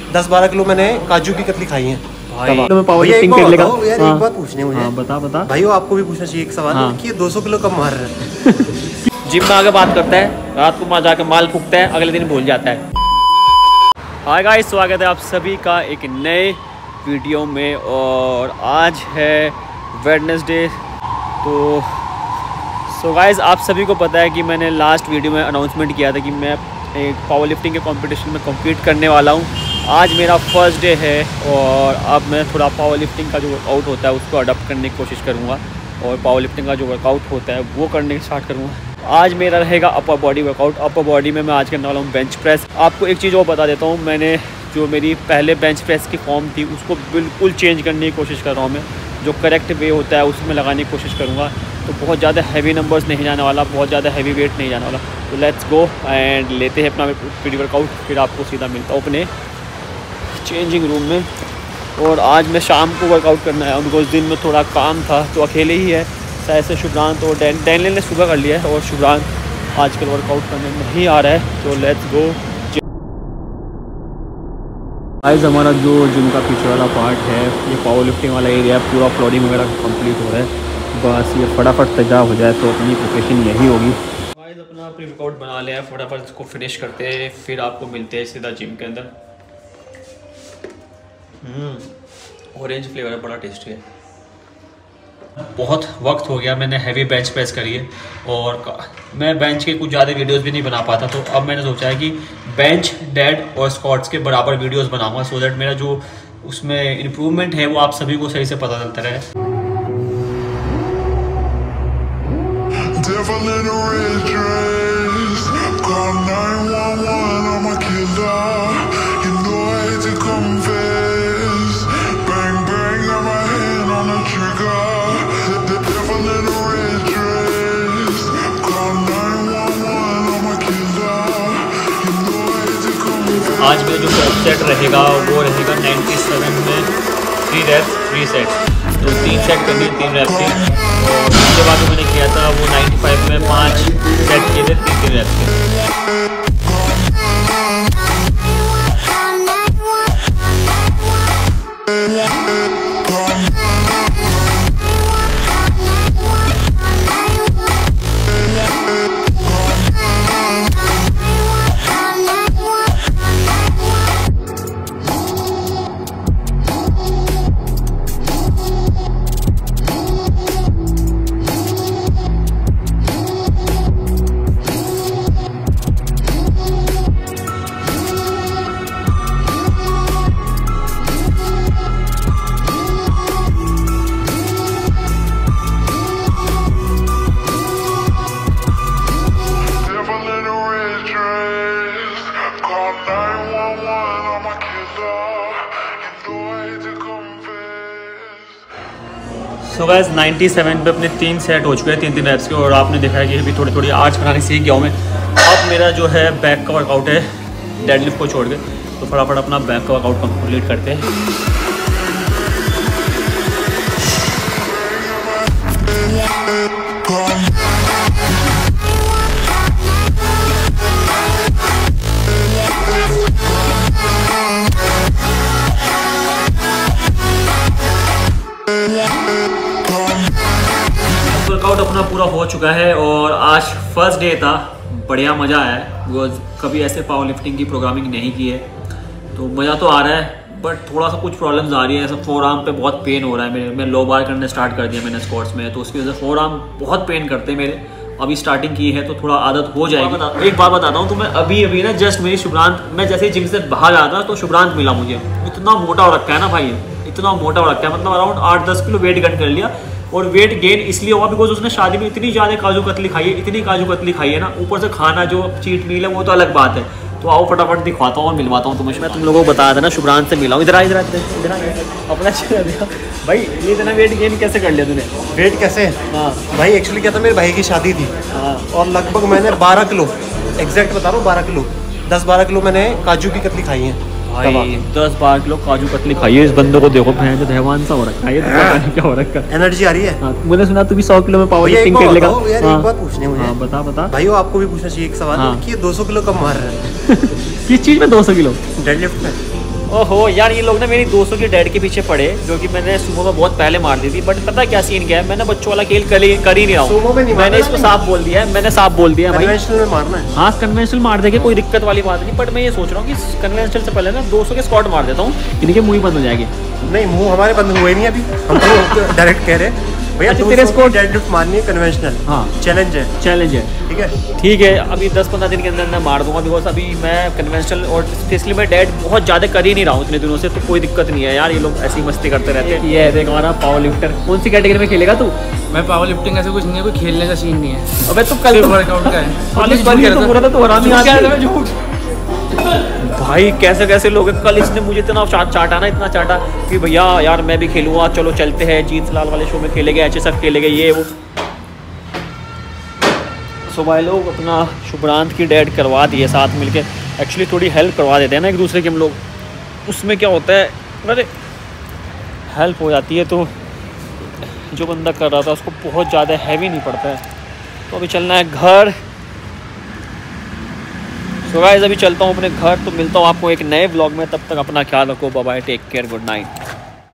10-12 kilo मैंने काजू की कतली खाई है भाई। तो मैं पावर लिफ्टिंग कर लेगा यार। हाँ। एक बात पूछनी है मुझे। हाँ, बता भाई आपको भी पूछना चाहिए एक सवाल कि ये 200 किलो कब मार रहे हैं? जिम में आके बात करता है, रात को वहाँ जाके माल फूकता है, अगले दिन भूल जाता है। हाय गाइस, स्वागत है आप सभी का एक नए वीडियो में। और आज है वेडनेसडे। तो गाइस, आप सभी को पता है कि मैंने लास्ट वीडियो में अनाउंसमेंट किया था कि मैं एक पावर लिफ्टिंग के कंपटीशन में कम्पीट करने वाला हूँ। आज मेरा फर्स्ट डे है और अब मैं थोड़ा पावर लिफ्टिंग का जो वर्कआउट होता है उसको अडॉप्ट करने की कोशिश करूँगा और पावर लिफ्टिंग का जो वर्कआउट होता है वो करने स्टार्ट करूँगा। आज मेरा रहेगा upper body workout. Upper body में मैं आज करने वाला हूँ बेंच प्रेस। आपको एक चीज़ और बता देता हूँ, मैंने जो मेरी पहले बेंच प्रेस की फॉर्म थी उसको बिल्कुल चेंज करने की कोशिश कर रहा हूँ। मैं जो करेक्ट वे होता है उसमें लगाने की कोशिश करूँगा। तो बहुत ज़्यादा हैवी नंबर्स नहीं जाने वाला, बहुत ज़्यादा हैवी वेट नहीं जाने वाला। तो लेट्स गो एंड लेते हैं अपना प्री वर्कआउट, फिर आपको सीधा मिलता हूँ अपने चेंजिंग रूम में। और आज मैं शाम को वर्कआउट करना है बिकॉज दिन में थोड़ा काम था, तो अकेले ही है। शायद से शुभ्रांत और डैनियल ने सुबह कर लिया है और शुभ्रांत आजकल वर्कआउट करने नहीं आ रहा है। तो लेट्स गो। आज हमारा जो जिम का पीछे वाला पार्ट है, ये पावर लिफ्टिंग वाला एरिया पूरा फ्लोरिंग वगैरह कंप्लीट हो रहा है। बस ये फटाफट तैयार हो जाए तो अपनी प्रिपरेशन यही होगी। आज अपना प्री वर्कआउट बना लिया है, फटाफट इसको फिनिश करते हैं, फिर आपको मिलते हैं सीधा जिम के अंदर। ऑरेंज फ्लेवर है, बड़ा टेस्टी है। बहुत वक्त हो गया मैंने हैवी बेंच प्रेस करी है और मैं बेंच के कुछ ज़्यादा वीडियोस भी नहीं बना पाता। तो अब मैंने सोचा है कि बेंच, डेड और स्क्वाट्स के बराबर वीडियोस बनाऊंगा, सो दैट मेरा जो उसमें इम्प्रूवमेंट है वो आप सभी को सही से पता चलता रहे। आज मेरा जो सेट रहेगा वो रहेगा 97 में 3 reps 3 सेट्स। तो 3 सेट करनी है, 3 reps की। और उसके बाद जो मैंने किया था वो 95 में 5 सेट किए थे 3 reps के। सो गाइस 97 पे अपने 3 सेट हो चुके हैं, 3 reps के। और आपने देखा है कि अभी थोड़ी थोड़ी आर्च बनाने सीख गया हूँ मैं। अब मेरा जो है बैक का वर्कआउट है, डेडलिफ्ट को छोड़ के। तो फटाफट अपना बैक का वर्कआउट कंप्लीट करते हैं। वर्कआउट अपना पूरा हो चुका है और आज फर्स्ट डे था। बढ़िया मज़ा आया है बिकॉज कभी ऐसे पावर लिफ्टिंग की प्रोग्रामिंग नहीं की है, तो मज़ा तो आ रहा है। बट थोड़ा सा कुछ प्रॉब्लम्स आ रही है। ऐसा फोर आर्म पे बहुत पेन हो रहा है मेरे। मैं लो बार करने स्टार्ट कर दिया मैंने स्क्वाट्स में, तो उसकी वजह से फोर आर्म बहुत पेन करते हैं मेरे। अभी स्टार्टिंग की है तो थोड़ा आदत हो जाएगी। एक बात बताता हूँ, तो मैं अभी ना जस्ट मेरी शुभ्रांत, मैं जैसे ही जिम से बाहर आया था तो शुभ्रांत मिला मुझे। इतना मोटा हो रखा है ना भाई, इतना मोटा हो रखा है, मतलब अराउंड 8-10 किलो वेट गेन कर लिया। और वेट गेन इसलिए हुआ बिकॉज उसने शादी में इतनी ज़्यादा काजू कतली खाई है, इतनी काजू कतली खाई है ना। ऊपर से खाना जो चीट मील है वो तो अलग बात है। तो आओ फटाफट दिखवाता हूँ और मिलवाता हूँ तुम्हें। मैं तुम लोगों को बताया था ना, शुभ्रांत से मिला हूँ। इधर अपना चेहरा देखा भाई। ये इतना वेट गेन कैसे कर लिया तूने? वेट कैसे? हाँ भाई, एक्चुअली क्या था, मेरे भाई की शादी थी। हाँ। और लगभग मैंने 12 किलो, एग्जैक्ट बता रहा हूँ, 12 किलो 10-12 किलो मैंने काजू की कतली खाई है। भाई 10-12 किलो काजू कतली खाई है। इस बंदे को देखो, भैंस जो हैवान सा हो रखा है, ये तो पता नहीं क्या हो रखा है। एनर्जी आ रही है। हाँ, मैंने सुना तू भी 100 किलो में पावर लिफ्टिंग कर लेगा। यार एक बात पूछनी है मुझे। हाँ, बता भाई आपको भी पूछना चाहिए एक सवाल कि ये 200 किलो कब मार रहा है? किस चीज में 200 किलो? डेडलिफ्ट में। ओहो यार, ये लोग ना मेरी दोस्तों के डैड के पीछे पड़े, जो कि मैंने सुबह में बहुत पहले मार दी थी। बट पता क्या सीन क्या है, मैंने बच्चों वाला खेल कर ही नहीं रहा हूँ। मैंने इसको साफ बोल दिया है, मैंने साफ बोल दिया भाई, कन्वेंशनल में मारना है। हाँ कन्वेंशनल मार देंगे, कोई दिक्कत वाली बात नहीं। बट मैं ये सोच रहा हूँ कि कन्वेंशनल से पहले ना 200 के स्क्वाड मार देता हूँ, इनके मुँह ही बंद हो जाएगी। नहीं, मुंह हमारे बंद हुए नहीं अभी, हम तो डायरेक्ट कह रहे हैं भैया तेरे स्क्वाड डेडलिफ्ट मारनी है कन्वेंशनल। हाँ चैलेंज है ठीक है ठीक है। अभी 10-15 दिन के अंदर मैं मार दूंगा, बिकॉज अभी मैं कन्वेंशनल और स्पेशली मैं डेड बहुत ज़्यादा कर ही नहीं रहा हूँ इतने दिनों से, तो कोई दिक्कत नहीं है यार। ये लोग ऐसी मस्ती करते रहते हैं। ये देख हमारा पावर लिफ्टर। कौन सी कैटेगरी में खेलेगा तू? मैं पावर लिफ्टिंग ऐसे कुछ नहीं है, कोई खेलने का सीन नहीं है। अबे तू कल वर्कआउट का है। भाई कैसे कैसे लोग हैं। कल इसने मुझे इतना चाटा ना, इतना चाटा कि भैया यार मैं भी खेलूंगा, चलो चलते हैं जीत लाल वाले शो में खेलेंगे, HSF खेलेंगे, ये वो। सो भाई लोग अपना शुभ्रांत की डेड करवा दिए साथ मिलके। एक्चुअली थोड़ी हेल्प करवा देते हैं ना एक दूसरे के हम लोग, उसमें क्या होता है, अरे हेल्प हो जाती है तो जो बंदा कर रहा था उसको बहुत ज़्यादा हैवी नहीं पड़ता है। तो अभी चलना है घर। सो गाइस अभी चलता हूँ अपने घर, तो मिलता हूँ आपको एक नए व्लॉग में। तब तक अपना ख्याल रखो, bye bye, take care, good night.